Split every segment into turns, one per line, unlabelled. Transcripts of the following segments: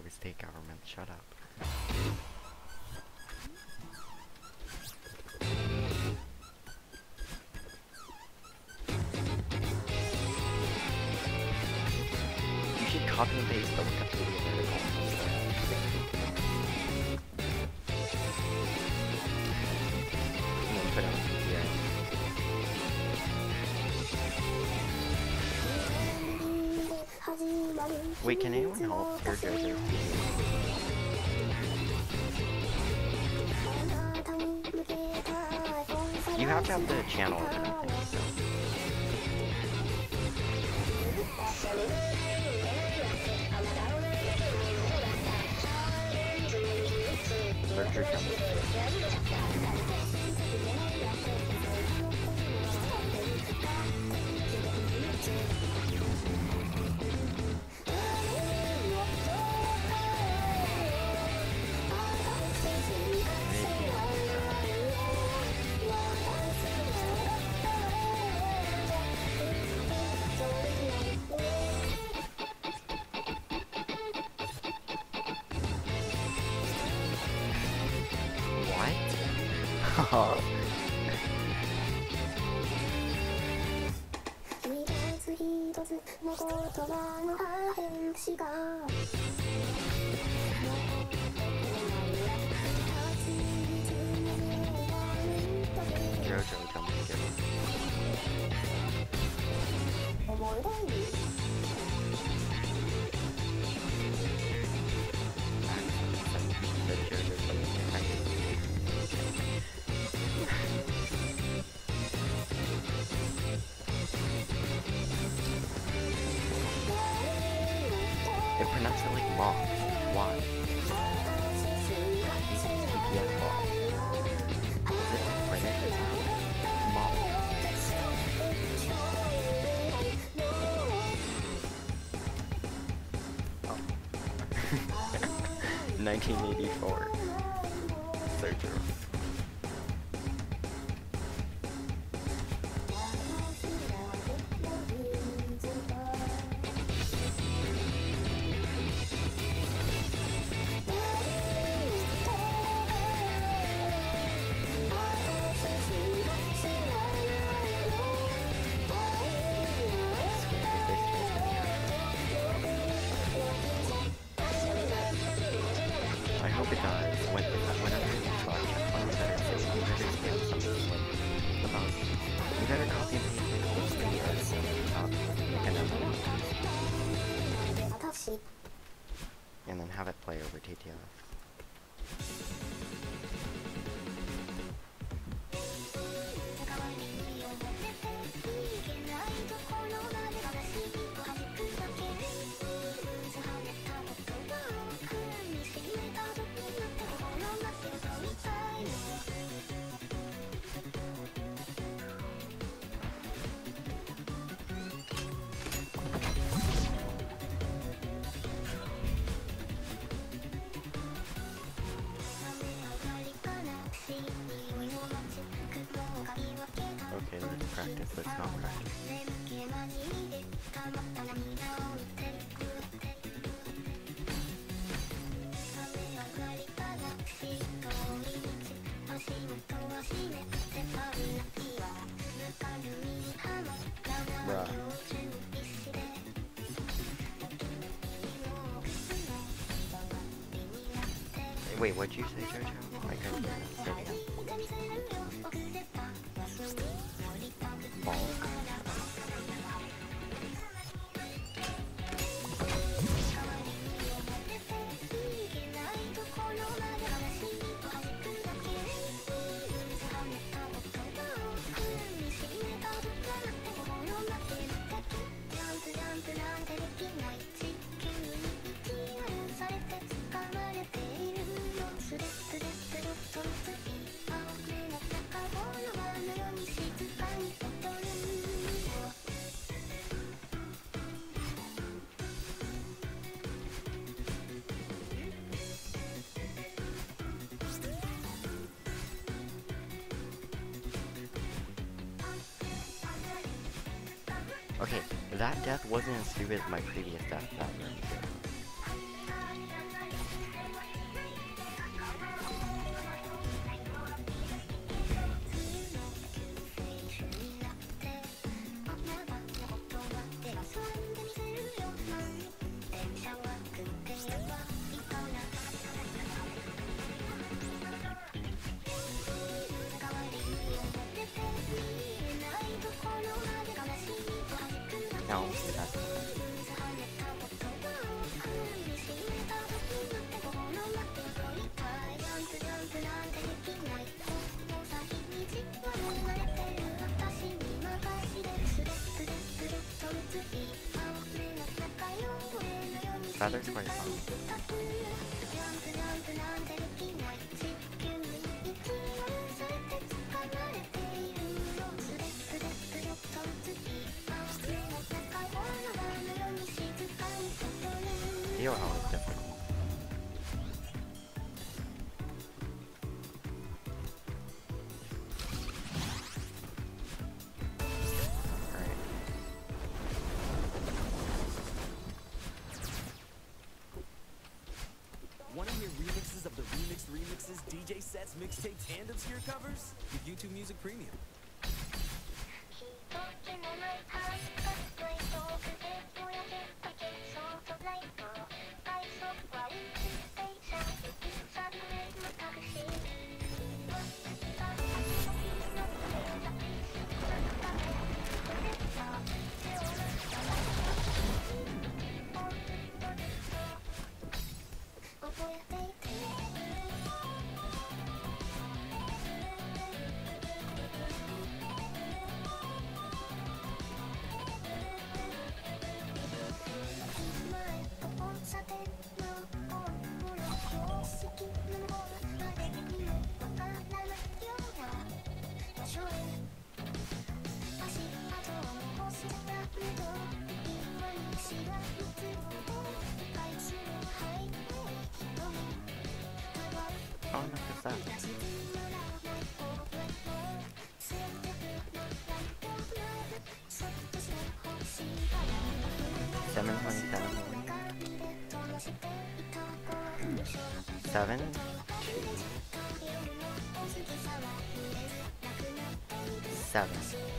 state government. Shut up. You should copy and paste the Wikipedia article. And then put it on PTR. Wait, can anyone help your JoJo's You have to have the channel open, I think, so. Search your channel. What? JoJo jumping together. It pronounced it like mom. Why? TPS mom. Is it British? Mom. Oh. 1984. Searcher. I hope it does. Whenever you talk, you better say you better say something like about you better copy and paste the article like an and then have it play over TTF. Okay, let's practice. Let's not practice. Bruh. Wait, what'd you say, JoJo? I couldn't hear that. Say it again. Bulk. Okay, that death wasn't as stupid as my previous death that round. Feather's quite fun. Yo, how is difficult.
Want to hear remixes of the remixes, DJ sets, mixtapes, and obscure covers? With YouTube Music Premium.
How enough is that? $7.27. 7, 2, 7.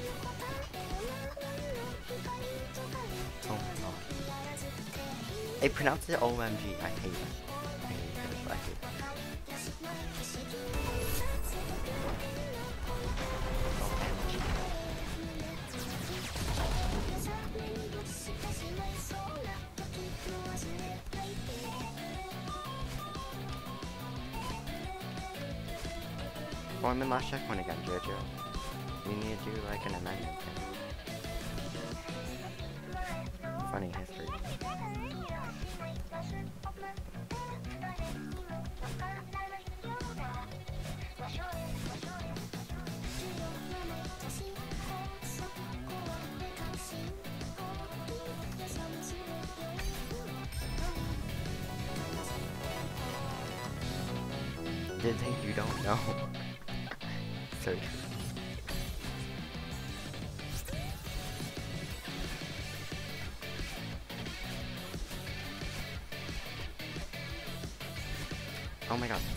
Oh my god. They pronounce it OMG. I hate it. I hate it. I hate it. Oh, I'm in last checkpoint again, Jojo. We need to do like an amendment thing. Funny history. Did think you don't know? So true. Oh my god.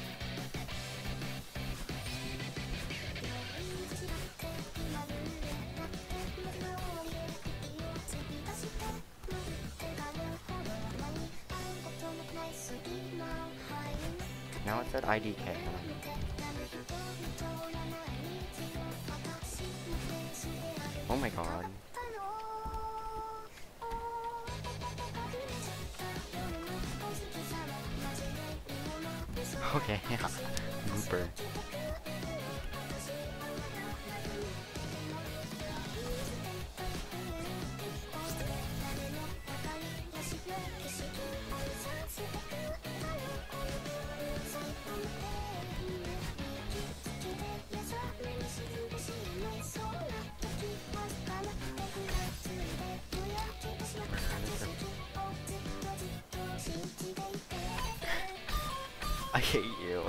Now it said IDK. Oh my god. Okay, yeah. Looper. I hate you.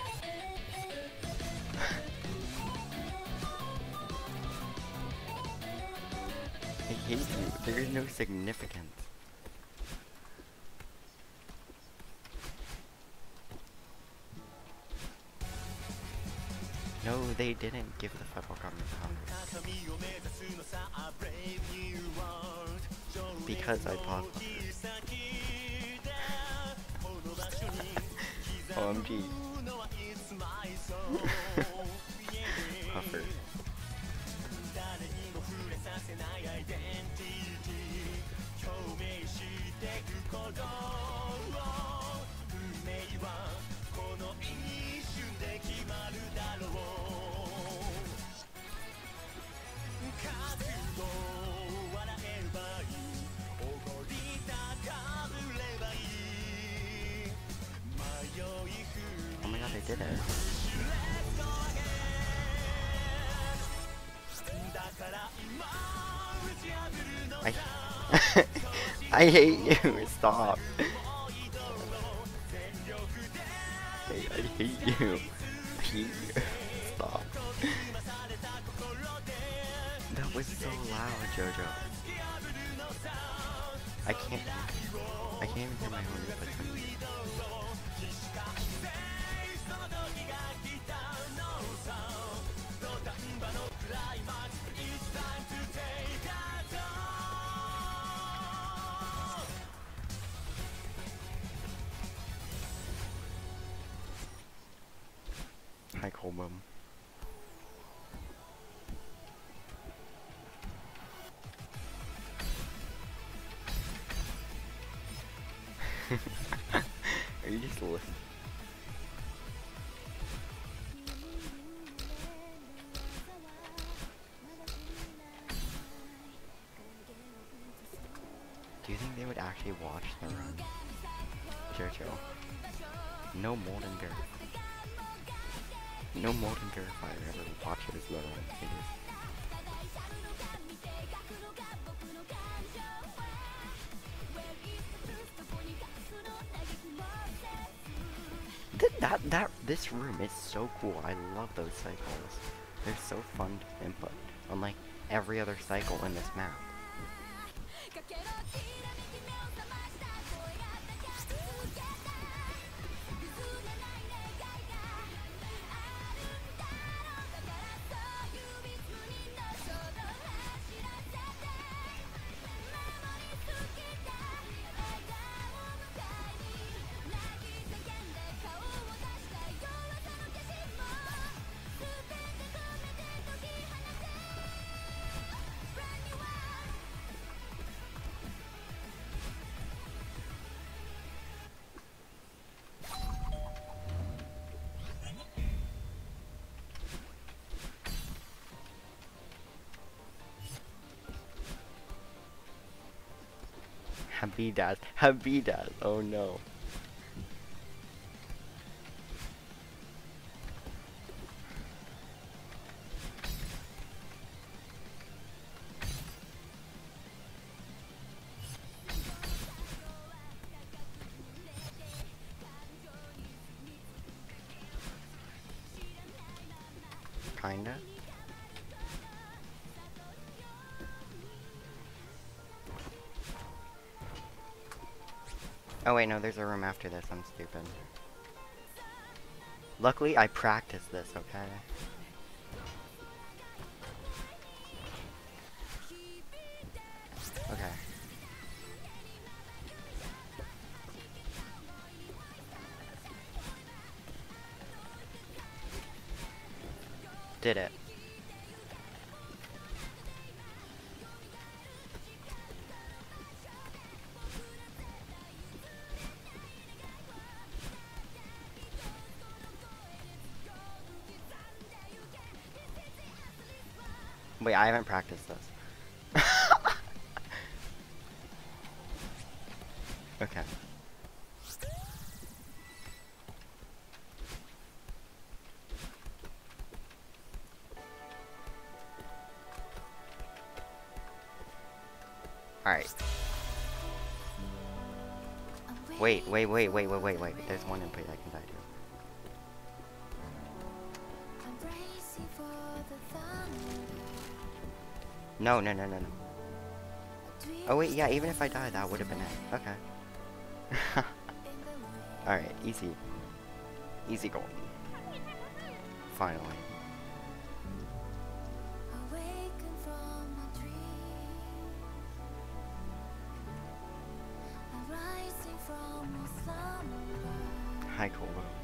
I hate you. There is no significance. No, they didn't give the federal government Congress. Because I bought them. OMG. Puffer. did it. I I hate you. Stop. I hate you. Pete. Stop. That was so loud, Jojo. I can't even hear my own inputs. Hi, Colbum. Are you just listening? Do you think they would actually watch the run? Jojo. No Molten Bear. No Molten Bear fighter ever watches the run. This room is so cool. I love those cycles. They're so fun to input, unlike every other cycle in this map. Habidas. Habidas. Oh no. Kinda. Oh wait, no, there's a room after this. I'm stupid. Luckily, I practiced this, okay? Okay. Did it. Wait, I haven't practiced this. Okay. Alright. Wait. There's one input I can die to. No. Oh wait, yeah, even if I die, that would have been it. Okay. Alright, easy. Easy goal. Finally. Hi, Colbum.